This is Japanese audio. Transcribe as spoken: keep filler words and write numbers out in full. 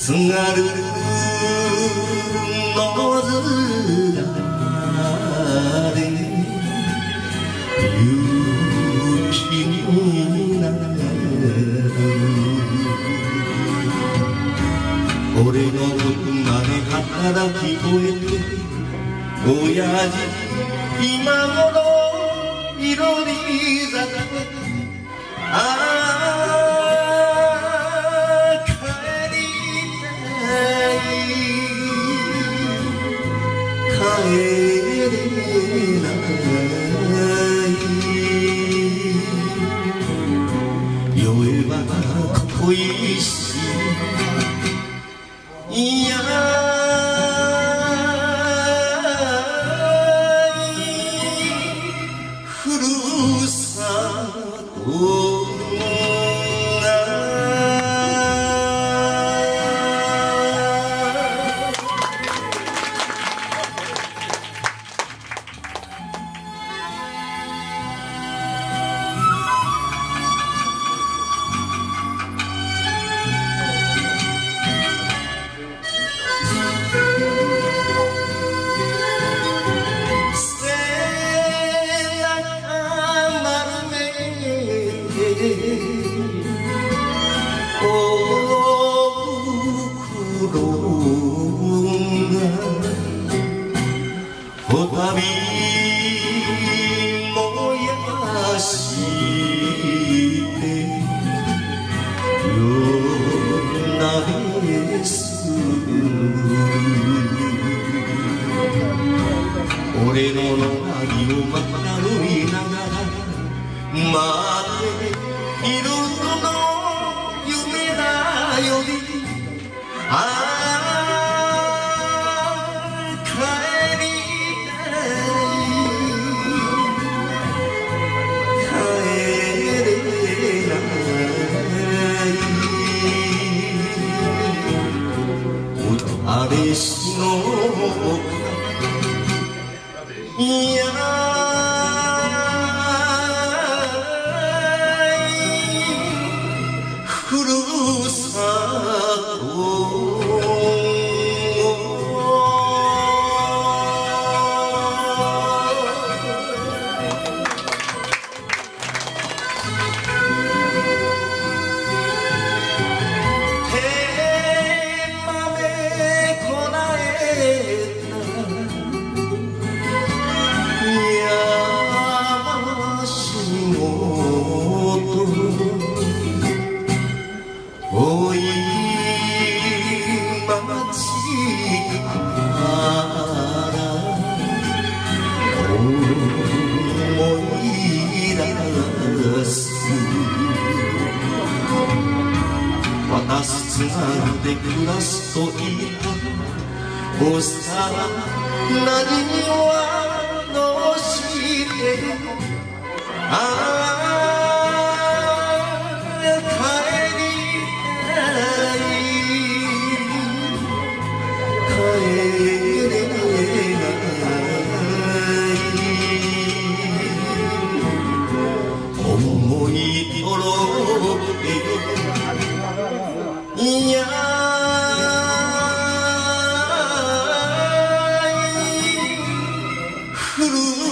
津軽の空で雪になる俺の分まで働き終えて親父今頃いろり坂ああ帰りたい帰れない酔えば恋しいいやふるさとおたび燃やして夜なべす俺の野上をまた縫いながら待っているの夢だよりああ帰り帰れないおたべしのいやふるさとおい町から思い出す渡す津軽で暮らすと言ったおさなじみはどうしてあ思いとろっていやふる